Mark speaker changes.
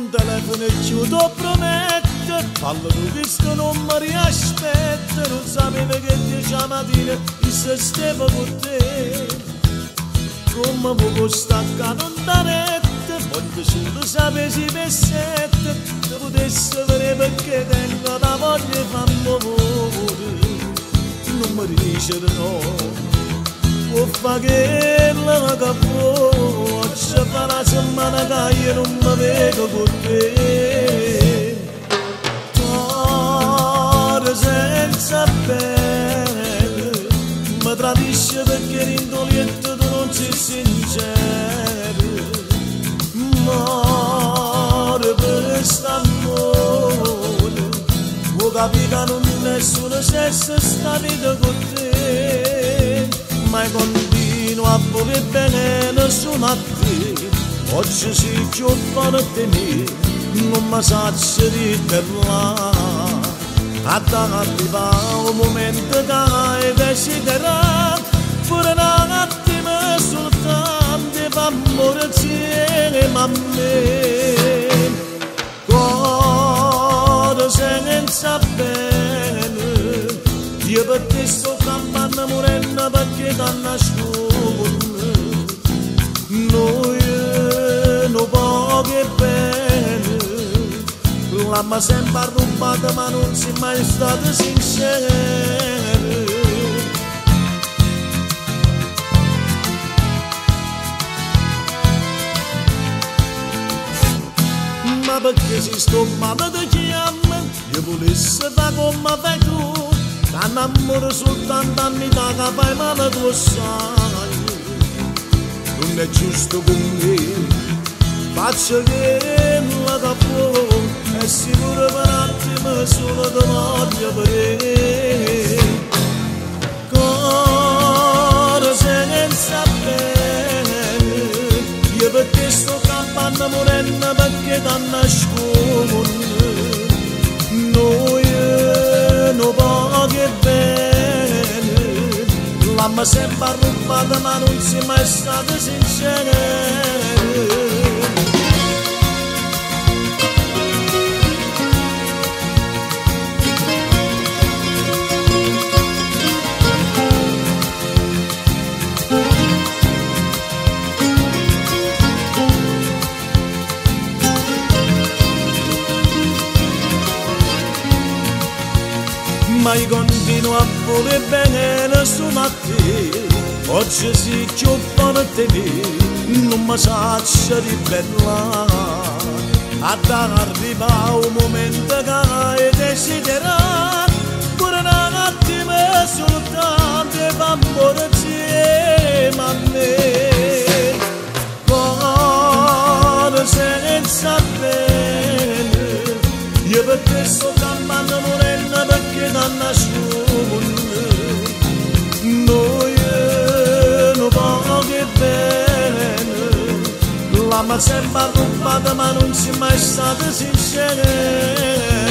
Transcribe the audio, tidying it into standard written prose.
Speaker 1: un telefono e chiudo promette, parlo di questo non mi riaspetta, non sapevo che 10 mattina e se stavo con te. Come poco staccare un tanette, voglio solo sapessi per sette, se potessi vedere perché tengo la voglia di fare amore. Non mi dice di no. O fa che la capo, ci fa una settimana che io non mi vedo con te. Cuore senza bene, mi tradisce perché l'indoliente tu non sei sincero. Muore per quest'amore, vuoi capire che non nessuno cessa sta vita con te. Ma continuo a voler bene nessuno a te, oggi si più forte me, non mi saggio di parlare. Ad arrivare un momento che hai desiderato, pure un attimo soltanto fa amore insieme a me. Cuore senza bene, io per te sto campando morendo perché t'hanno nascosto. Noi non poche bene, l'amma sempre rubata ma non sei mai stato sincero. Ma perché si sto male ti chiama, io volessi fare come fai tu. T'hanno amore soltanto anni da che fai male tu sai. Non è giusto con me, faccio che la capo, è sicuro per un attimo solo ti voglio vedere. Cuore senza bene, io per te sto campando morendo perché t'hanno nascosto. Noi non poche bene, l'amma sempre rubata ma non sei mai stata sincera. Ma io continuo a voler bene nessuno a te, oggi si più forte me, non mi saggio di parlare. Ad arrivare un momento che hai desiderato, pure un attimo soltanto fa amore insieme a me. Cuore senza bene, io per te sto campando morendo perché t'hanno nascosto. Noi non poche bene, l'amma sempre rubata ma non sei mai stata sincera.